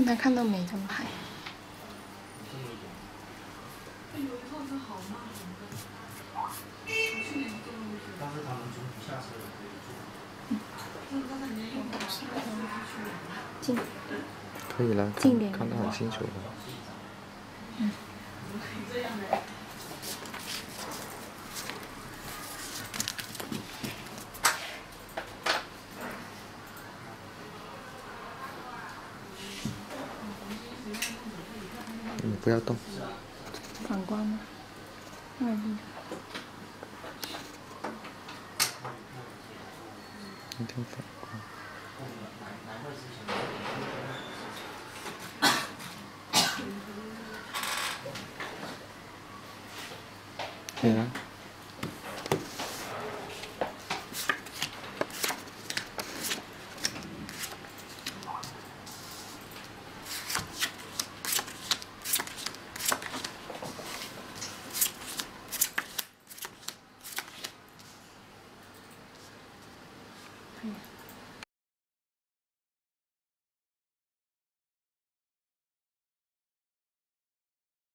刚才看到没张牌。 有一套是好慢红的，我去年做了那个。但是他们中途下车也可以做。就是刚才你用的是近。 可以了，看得很清楚了。 嗯。 这样的。 你不要动。 反光吗？外力。 一定反光。可以了。 可以。